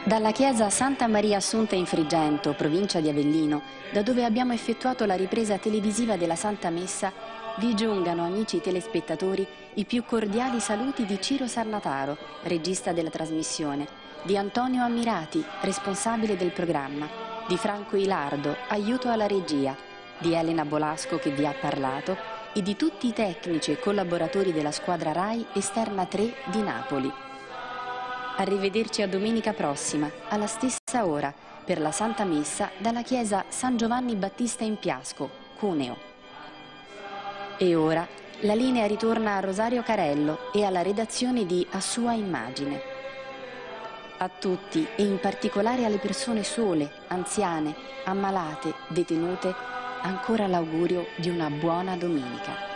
Dalla chiesa Santa Maria Assunta in Frigento, provincia di Avellino, da dove abbiamo effettuato la ripresa televisiva della Santa Messa, vi giungano, amici telespettatori, i più cordiali saluti di Ciro Sarnataro, regista della trasmissione, di Antonio Ammirati, responsabile del programma, di Franco Ilardo, aiuto alla regia, di Elena Bolasco che vi ha parlato e di tutti i tecnici e collaboratori della squadra RAI Esterna 3 di Napoli. Arrivederci a domenica prossima, alla stessa ora, per la Santa Messa dalla chiesa San Giovanni Battista in Piasco, Cuneo. E ora la linea ritorna a Rosario Carello e alla redazione di A Sua Immagine. A tutti e in particolare alle persone sole, anziane, ammalate, detenute, ancora l'augurio di una buona domenica.